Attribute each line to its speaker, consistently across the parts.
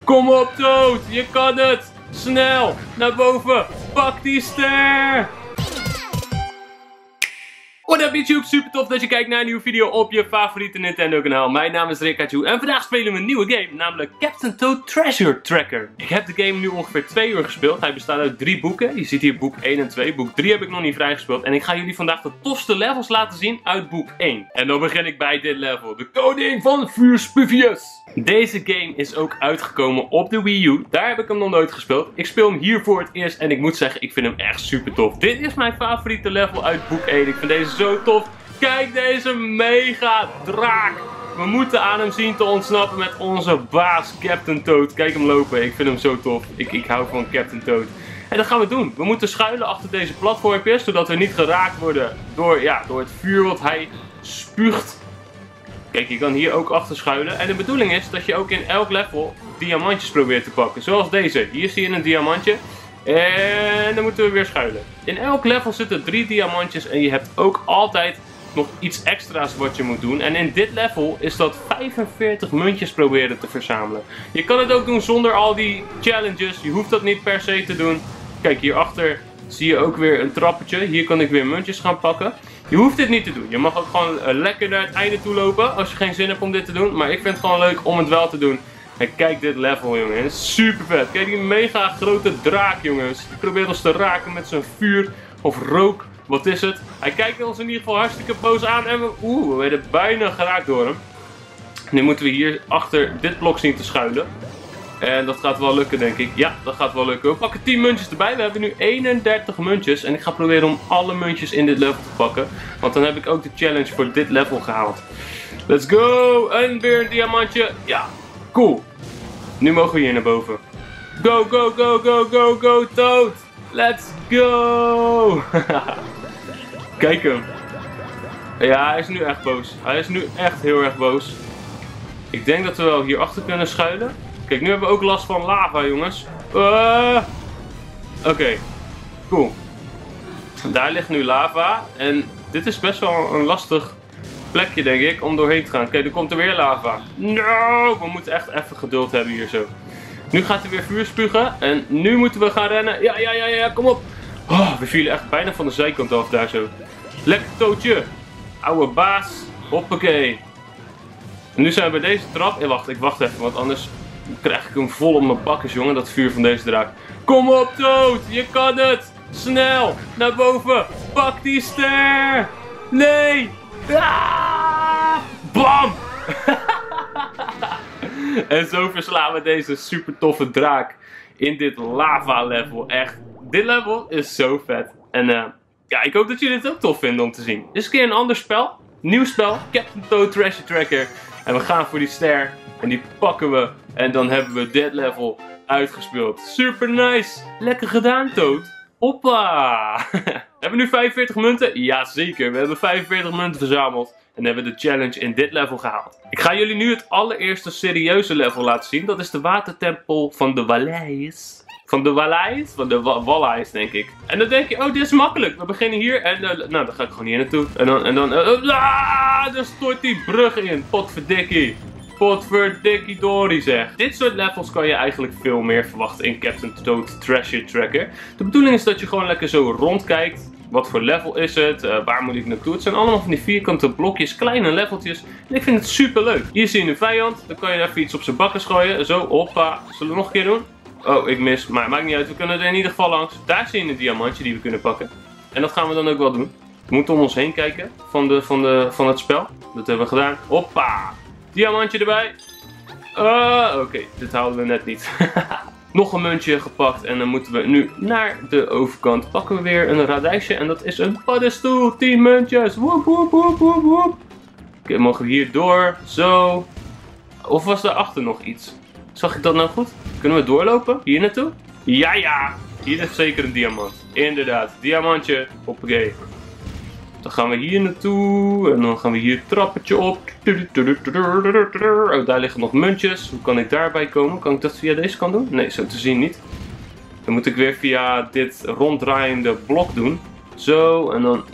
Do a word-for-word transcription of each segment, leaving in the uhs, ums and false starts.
Speaker 1: Kom op, Toad. Je kan het. Snel. Naar boven. Pak die ster. What up YouTube, super tof dat je kijkt naar een nieuwe video op je favoriete Nintendo kanaal. Mijn naam is Rikachu en vandaag spelen we een nieuwe game, namelijk Captain Toad Treasure Tracker. Ik heb de game nu ongeveer twee uur gespeeld. Hij bestaat uit drie boeken. Je ziet hier boek één en twee. Boek drie heb ik nog niet vrijgespeeld. En ik ga jullie vandaag de tofste levels laten zien uit boek één. En dan begin ik bij dit level, de koning van vuurspufjes. Deze game is ook uitgekomen op de Wii U. Daar heb ik hem nog nooit gespeeld. Ik speel hem hier voor het eerst en ik moet zeggen, ik vind hem echt super tof. Dit is mijn favoriete level uit boek één. Ik vind deze zo tof. Kijk deze mega draak. We moeten aan hem zien te ontsnappen met onze baas Captain Toad. Kijk hem lopen. Ik vind hem zo tof. Ik, ik hou van Captain Toad. En dat gaan we doen. We moeten schuilen achter deze platformpjes, zodat we niet geraakt worden door, ja, door het vuur wat hij spuugt. Kijk, je kan hier ook achter schuilen. En de bedoeling is dat je ook in elk level diamantjes probeert te pakken. Zoals deze. Hier zie je een diamantje. En dan moeten we weer schuilen. In elk level zitten drie diamantjes. En je hebt ook altijd nog iets extra's wat je moet doen. En in dit level is dat vijfenveertig muntjes proberen te verzamelen. Je kan het ook doen zonder al die challenges. Je hoeft dat niet per se te doen. Kijk, hierachter zie je ook weer een trappetje. Hier kan ik weer muntjes gaan pakken. Je hoeft dit niet te doen. Je mag ook gewoon uh, lekker naar het einde toe lopen als je geen zin hebt om dit te doen. Maar ik vind het gewoon leuk om het wel te doen. En kijk dit level, jongens. Super vet. Kijk die mega grote draak, jongens. Die probeert ons te raken met zijn vuur of rook. Wat is het? Hij kijkt ons in ieder geval hartstikke boos aan. En we, oeh, we werden bijna geraakt door hem. Nu moeten we hier achter dit blok zien te schuilen. En dat gaat wel lukken, denk ik. Ja, dat gaat wel lukken. We pakken tien muntjes erbij. We hebben nu eenendertig muntjes. En ik ga proberen om alle muntjes in dit level te pakken. Want dan heb ik ook de challenge voor dit level gehaald. Let's go! En weer een diamantje. Ja, cool. Nu mogen we hier naar boven. Go, go, go, go, go, go, Toad! Let's go! Kijk hem. Ja, hij is nu echt boos. Hij is nu echt heel erg boos. Ik denk dat we wel hierachter kunnen schuilen. Kijk, nu hebben we ook last van lava, jongens. Uh, Oké, okay. Cool. Daar ligt nu lava. En dit is best wel een lastig plekje, denk ik, om doorheen te gaan. Kijk, er komt er weer lava. No! We moeten echt even geduld hebben hier zo. Nu gaat hij weer vuur spugen. En nu moeten we gaan rennen. Ja, ja, ja, ja, kom op. Oh, we vielen echt bijna van de zijkant af daar zo. Lekker Toadje. Oude baas. Hoppakee. En nu zijn we bij deze trap. En wacht, ik wacht even, want anders krijg ik hem vol op mijn bakkes, jongen, dat vuur van deze draak. Kom op, Toad! Je kan het! Snel! Naar boven! Pak die ster! Nee! Ah! Bam! En zo verslaan we deze super toffe draak in dit lava level. Echt, dit level is zo vet. En uh, ja, ik hoop dat jullie het ook tof vinden om te zien. Dit is een keer een ander spel. Nieuw spel. Captain Toad Treasure Tracker. En we gaan voor die ster. En die pakken we. En dan hebben we dit level uitgespeeld. Super nice. Lekker gedaan, Toad. Hoppa. Hebben we nu vijfenveertig munten? Jazeker. We hebben vijfenveertig munten verzameld. En hebben de challenge in dit level gehaald. Ik ga jullie nu het allereerste serieuze level laten zien. Dat is de watertempel van de Valleys. Van de Valleys? Van de Valleys, denk ik. En dan denk je, oh, dit is makkelijk. We beginnen hier en, uh, nou, dan ga ik gewoon hier naartoe. En dan, en dan, uh, uh, ah, dan stort die brug in. Potverdikkie. Potverdikkie Dory, zeg. Dit soort levels kan je eigenlijk veel meer verwachten in Captain Toad Treasure Tracker. De bedoeling is dat je gewoon lekker zo rondkijkt. Wat voor level is het? Uh, waar moet ik naartoe? Het zijn allemaal van die vierkante blokjes, kleine leveltjes. En ik vind het super leuk. Hier zie je een vijand. Dan kan je even iets op zijn bakken gooien. Zo, hoppa. Zullen we nog een keer doen? Oh, ik mis. Maar maakt niet uit. We kunnen er in ieder geval langs. Daar zie je een diamantje die we kunnen pakken. En dat gaan we dan ook wel doen. We moeten om ons heen kijken van, de, van, de, van het spel. Dat hebben we gedaan. Hoppa. Diamantje erbij. Uh, Oké, okay. Dit haalden we net niet. Nog een muntje gepakt en dan moeten we nu naar de overkant. Pakken we weer een radijsje en dat is een paddenstoel. tien muntjes. Woep, woep, woep, woep, woep. Oké, okay, mogen we hier door. Zo. Of was daarachter nog iets? Zag ik dat nou goed? Kunnen we doorlopen? Hier naartoe? Ja, ja. Hier is zeker een diamant. Inderdaad. Diamantje. Hoppakee. Dan gaan we hier naartoe. En dan gaan we hier het trappetje op. Oh, daar liggen nog muntjes. Hoe kan ik daarbij komen? Kan ik dat via deze kant doen? Nee, zo te zien niet. Dan moet ik weer via dit ronddraaiende blok doen. Zo, en dan...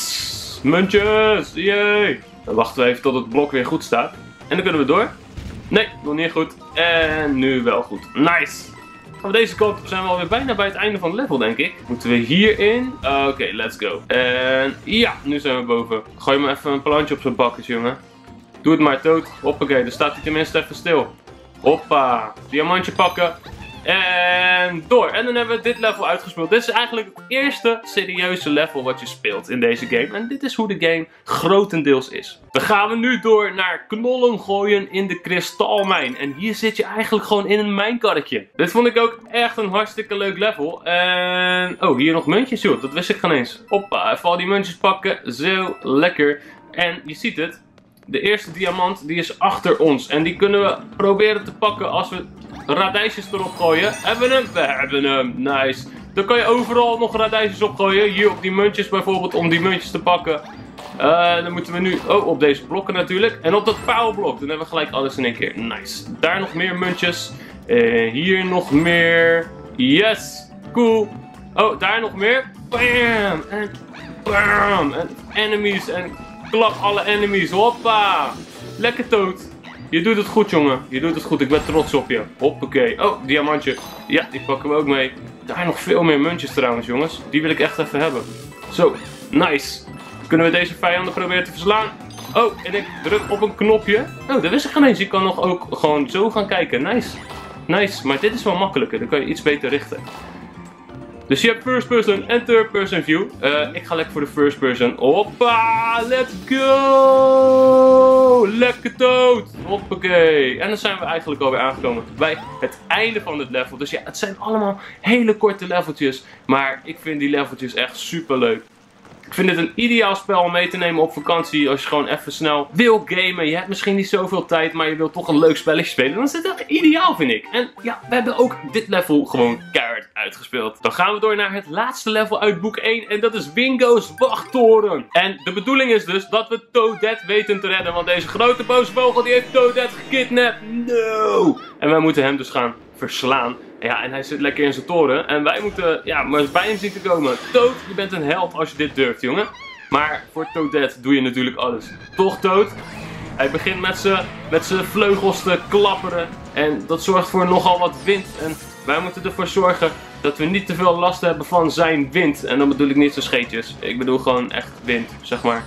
Speaker 1: Yes! Muntjes! Yay! Dan wachten we even tot het blok weer goed staat. En dan kunnen we door. Nee, nog niet goed. En nu wel goed. Nice. Gaan we deze kant op, zijn we alweer bijna bij het einde van het level, denk ik. Moeten we hierin? Oké, okay, let's go. En ja, nu zijn we boven. Gooi me even een plantje op zijn bakkes, jongen. Doe het maar, Toad. Hoppakee, dan staat hij tenminste even stil. Hoppa. Diamantje pakken. En door. En dan hebben we dit level uitgespeeld. Dit is eigenlijk het eerste serieuze level wat je speelt in deze game. En dit is hoe de game grotendeels is. Dan gaan we nu door naar knollen gooien in de kristalmijn. En hier zit je eigenlijk gewoon in een mijnkarretje. Dit vond ik ook echt een hartstikke leuk level. En... oh, hier nog muntjes, joh. Dat wist ik geen eens. Hoppa, even al die muntjes pakken. Zo lekker. En je ziet het. De eerste diamant die is achter ons. En die kunnen we proberen te pakken als we radijsjes erop gooien. Hebben we hem? We hebben hem. Nice. Dan kan je overal nog radijsjes opgooien. Hier op die muntjes bijvoorbeeld om die muntjes te pakken. Uh, dan moeten we nu... oh, op deze blokken natuurlijk. En op dat paalblok. Dan hebben we gelijk alles in één keer. Nice. Daar nog meer muntjes. Uh, hier nog meer. Yes. Cool. Oh, daar nog meer. Bam. En bam. En enemies. En klap alle enemies. Hoppa. Lekker, Toad. Je doet het goed, jongen. Je doet het goed. Ik ben trots op je. Hoppakee. Oh, diamantje. Ja, die pakken we ook mee. Daar nog veel meer muntjes trouwens, jongens. Die wil ik echt even hebben. Zo. Nice. Kunnen we deze vijanden proberen te verslaan? Oh, en ik druk op een knopje. Oh, dat wist ik geen eens. Je kan nog ook gewoon zo gaan kijken. Nice. Nice. Maar dit is wel makkelijker. Dan kan je iets beter richten. Dus je hebt first person en third person view. Uh, ik ga lekker voor de first person. Hoppa, let's go! Lekker, Toad! Hoppakee. En dan zijn we eigenlijk alweer aangekomen bij het einde van het level. Dus ja, het zijn allemaal hele korte leveltjes. Maar ik vind die leveltjes echt super leuk. Ik vind het een ideaal spel om mee te nemen op vakantie. Als je gewoon even snel wil gamen. Je hebt misschien niet zoveel tijd, maar je wilt toch een leuk spelletje spelen. Dan is het echt ideaal, vind ik. En ja, we hebben ook dit level gewoon keihard uitgespeeld. Dan gaan we door naar het laatste level uit boek één. En dat is Bingo's wachttoren. En de bedoeling is dus dat we Toadette weten te redden. Want deze grote boze vogel die heeft Toadette gekidnapt. No! En wij moeten hem dus gaan verslaan. Ja, en hij zit lekker in zijn toren. En wij moeten, ja, maar eens bij hem zien te komen. Toad, je bent een held als je dit durft, jongen. Maar voor Toadette doe je natuurlijk alles. Toch, Toad? Hij begint met zijn met zijn vleugels te klapperen. En dat zorgt voor nogal wat wind. En wij moeten ervoor zorgen dat we niet te veel last hebben van zijn wind. En dan bedoel ik niet zijn scheetjes. Ik bedoel gewoon echt wind, zeg maar.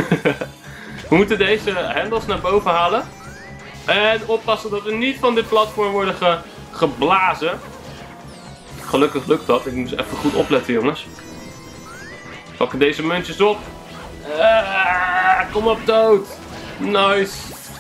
Speaker 1: We moeten deze hendels naar boven halen. En oppassen dat we niet van dit platform worden ge... geblazen. Gelukkig lukt dat. Ik moet even goed opletten, jongens. Pakken deze muntjes op. Uh, kom op, Toad. Nice.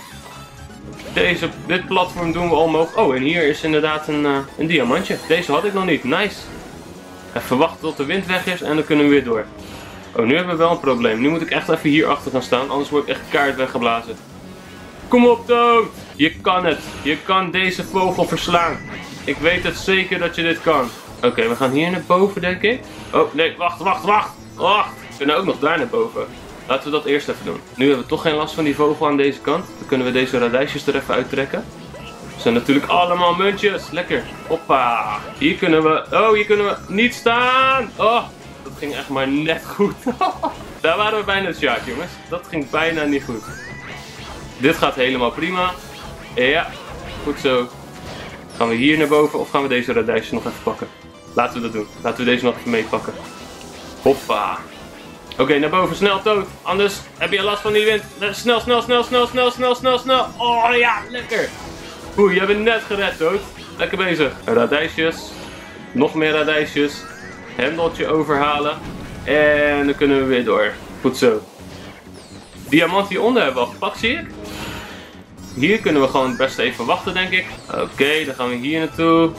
Speaker 1: Deze, dit platform doen we omhoog. Oh, en hier is inderdaad een, uh, een diamantje. Deze had ik nog niet. Nice. Even wachten tot de wind weg is en dan kunnen we weer door. Oh, nu hebben we wel een probleem. Nu moet ik echt even hier achter gaan staan. Anders word ik echt kaart weggeblazen. Kom op, Toad. Je kan het. Je kan deze vogel verslaan. Ik weet het zeker dat je dit kan. Oké, okay, we gaan hier naar boven, denk ik. Oh, nee, wacht, wacht, wacht. Wacht. We kunnen ook nog daar naar boven. Laten we dat eerst even doen. Nu hebben we toch geen last van die vogel aan deze kant. Dan kunnen we deze radijsjes er even uittrekken. Dat zijn natuurlijk allemaal muntjes. Lekker. Hoppa. Hier kunnen we... oh, hier kunnen we niet staan. Oh, dat ging echt maar net goed. Daar waren we bijna het sjaak, jongens. Dat ging bijna niet goed. Dit gaat helemaal prima. Ja, goed zo. Gaan we hier naar boven of gaan we deze radijsjes nog even pakken? Laten we dat doen. Laten we deze nog even meepakken. Hoppa. Oké, okay, naar boven. Snel, Toad. Anders heb je last van die wind. Snel, snel, snel, snel, snel, snel, snel, snel. Oh ja, lekker. Oeh, je hebt het net gered, Toad. Lekker bezig. Radijsjes. Nog meer radijsjes. Hendeltje overhalen. En dan kunnen we weer door. Goed zo. Diamant hieronder hebben we al gepakt, zie ik. Hier kunnen we gewoon het beste even wachten, denk ik. Oké, okay, dan gaan we hier naartoe.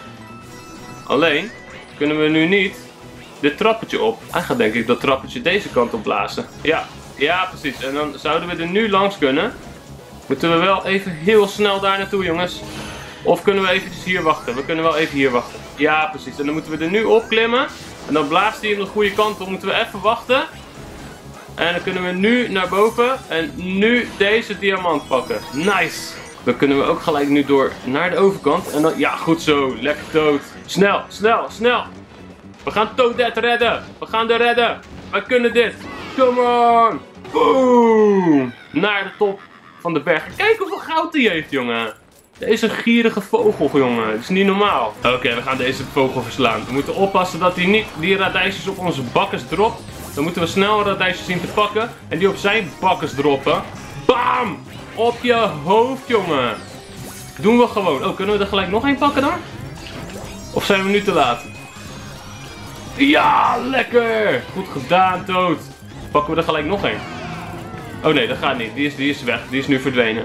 Speaker 1: Alleen, kunnen we nu niet dit trappetje op. Hij gaat denk ik dat trappetje deze kant op blazen. Ja, ja precies. En dan zouden we er nu langs kunnen. Moeten we wel even heel snel daar naartoe, jongens. Of kunnen we eventjes hier wachten? We kunnen wel even hier wachten. Ja, precies. En dan moeten we er nu op klimmen. En dan blaast hij hem de goede kant op. Moeten we even wachten. En dan kunnen we nu naar boven en nu deze diamant pakken. Nice! Dan kunnen we ook gelijk nu door naar de overkant. En dan, ja, goed zo. Lekker, Toad. Snel, snel, snel. We gaan Toadette redden. We gaan er redden. Wij kunnen dit. Come on. Boom. Naar de top. van de berg. Kijk hoeveel goud hij heeft, jongen. Deze gierige vogel, jongen. Dat is niet normaal. Oké, okay, we gaan deze vogel verslaan. We moeten oppassen dat hij niet die radijsjes op onze bakkes dropt. Dan moeten we snel radijsjes zien te pakken. En die op zijn bakkes droppen. Bam! Op je hoofd, jongen. Doen we gewoon. Oh, kunnen we er gelijk nog één pakken dan? Of zijn we nu te laat? Ja, lekker! Goed gedaan, Toad. Pakken we er gelijk nog één? Oh nee, dat gaat niet. Die is, die is weg. Die is nu verdwenen.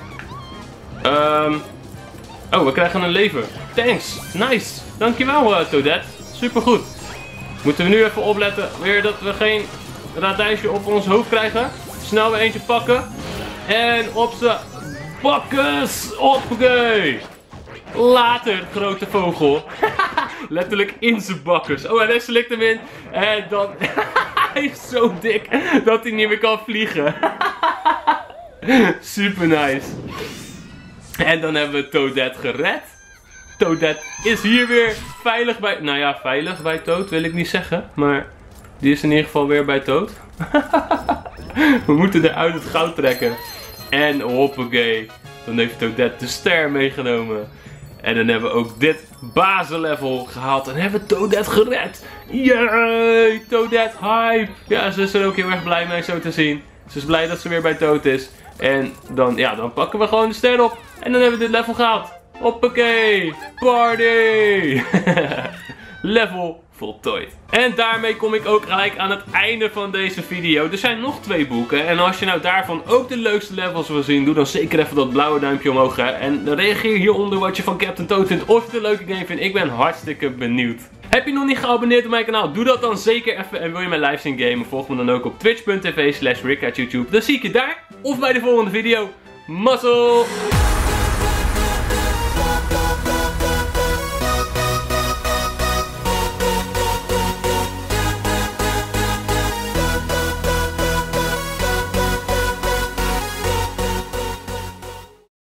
Speaker 1: Um, oh, we krijgen een lever. Thanks. Nice. Dankjewel, uh, Toadette. Supergoed. Moeten we nu even opletten weer dat we geen radijsje op ons hoofd krijgen. Snel weer eentje pakken. En op z'n bakkes. Hoppakee. Later, grote vogel. Letterlijk in zijn bakkes. Oh, en hij slikt hem in. En dan... hij is zo dik dat hij niet meer kan vliegen. Super nice. En dan hebben we Toadette gered. Toadette is hier weer veilig bij... Nou ja, veilig bij Toad wil ik niet zeggen. Maar die is in ieder geval weer bij Toad. We moeten er uit het goud trekken. En hoppakee. Dan heeft Toadette de ster meegenomen. En dan hebben we ook dit bazenlevel gehaald. En hebben we Toadette gered. Yay! Toadette hype. Ja, ze is er ook heel erg blij mee zo te zien. Ze is blij dat ze weer bij Toad is. En dan, ja, dan pakken we gewoon de ster op. En dan hebben we dit level gehaald. Hoppakee. Party. Level voltooid. En daarmee kom ik ook gelijk aan het einde van deze video. Er zijn nog twee boeken. En als je nou daarvan ook de leukste levels wil zien, doe dan zeker even dat blauwe duimpje omhoog. Hè. En reageer hieronder wat je van Captain Toad vindt. Of je het een leuke game vindt. Ik ben hartstikke benieuwd. Heb je nog niet geabonneerd op mijn kanaal? Doe dat dan zeker even. En wil je mijn live zien gamen? Volg me dan ook op twitch punt tv slash rick at youtube. Dan zie ik je daar. Of bij de volgende video. Mazzel!